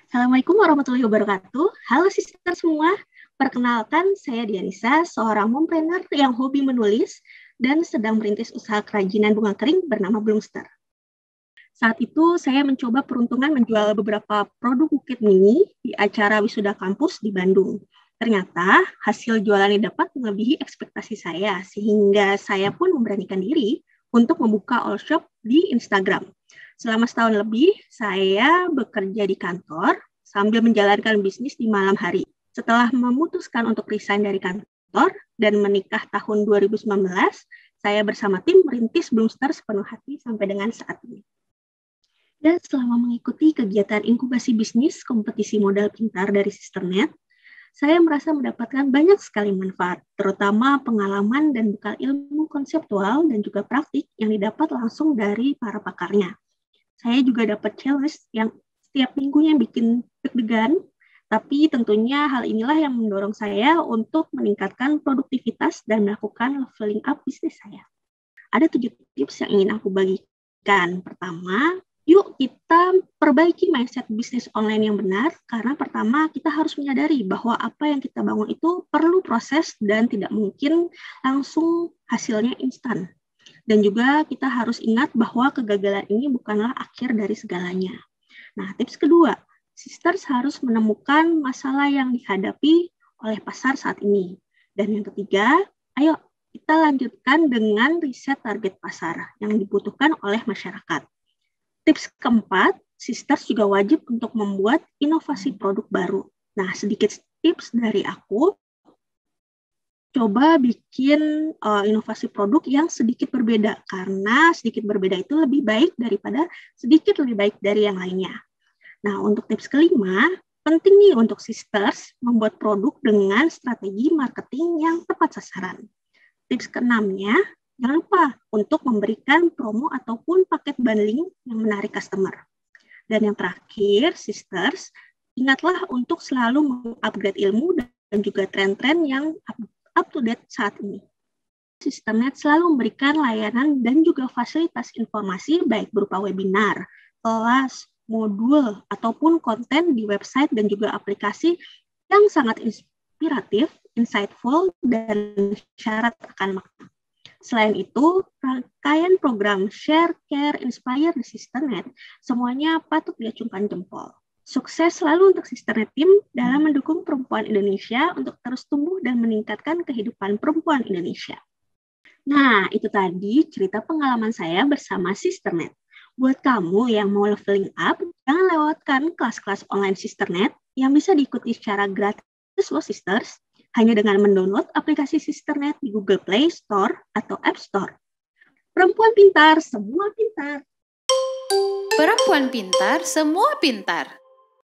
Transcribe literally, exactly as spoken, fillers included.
Assalamualaikum warahmatullahi wabarakatuh. Halo sister semua. Perkenalkan, saya Dianisa, seorang mompreneur yang hobi menulis dan sedang merintis usaha kerajinan bunga kering bernama Bloomster. Saat itu, saya mencoba peruntungan menjual beberapa produk Bukit Mini di acara wisuda kampus di Bandung. Ternyata, hasil jualan yang dapat melebihi ekspektasi saya, sehingga saya pun memberanikan diri untuk membuka all shop di Instagram. Selama setahun lebih, saya bekerja di kantor sambil menjalankan bisnis di malam hari. Setelah memutuskan untuk resign dari kantor dan menikah tahun dua ribu sembilan belas, saya bersama tim merintis Bloomster sepenuh hati sampai dengan saat ini. Dan selama mengikuti kegiatan inkubasi bisnis kompetisi modal pintar dari Sisternet, saya merasa mendapatkan banyak sekali manfaat, terutama pengalaman dan bekal ilmu konseptual dan juga praktik yang didapat langsung dari para pakarnya. Saya juga dapat challenge yang setiap minggunya bikin deg-degan, tapi tentunya hal inilah yang mendorong saya untuk meningkatkan produktivitas dan melakukan leveling up bisnis saya. Ada tujuh tips yang ingin aku bagikan. Pertama, yuk kita perbaiki mindset bisnis online yang benar, karena pertama kita harus menyadari bahwa apa yang kita bangun itu perlu proses dan tidak mungkin langsung hasilnya instan. Dan juga kita harus ingat bahwa kegagalan ini bukanlah akhir dari segalanya. Nah, tips kedua, sisters harus menemukan masalah yang dihadapi oleh pasar saat ini. Dan yang ketiga, ayo kita lanjutkan dengan riset target pasar yang dibutuhkan oleh masyarakat. Tips keempat, sisters juga wajib untuk membuat inovasi produk baru. Nah, sedikit tips dari aku, coba bikin uh, inovasi produk yang sedikit berbeda, karena sedikit berbeda itu lebih baik daripada sedikit lebih baik dari yang lainnya. Nah, untuk tips kelima, penting nih untuk sisters membuat produk dengan strategi marketing yang tepat sasaran. Tips keenamnya, jangan lupa untuk memberikan promo ataupun paket bundling yang menarik customer. Dan yang terakhir, sisters, ingatlah untuk selalu mengupgrade ilmu dan juga tren-tren yang up to date saat ini. Sisternet selalu memberikan layanan dan juga fasilitas informasi baik berupa webinar, kelas, modul, ataupun konten di website dan juga aplikasi yang sangat inspiratif, insightful, dan syarat akan makna. Selain itu, rangkaian program Share, Care, Inspire di Sisternet semuanya patut diacungkan jempol. Sukses selalu untuk Sisternet Team dalam mendukung perempuan Indonesia untuk terus tumbuh dan meningkatkan kehidupan perempuan Indonesia. Nah, itu tadi cerita pengalaman saya bersama Sisternet. Buat kamu yang mau leveling up, jangan lewatkan kelas-kelas online Sisternet yang bisa diikuti secara gratis loh sisters, hanya dengan mendownload aplikasi Sisternet di Google Play Store atau App Store. Perempuan pintar, semua pintar. Perempuan pintar, semua pintar.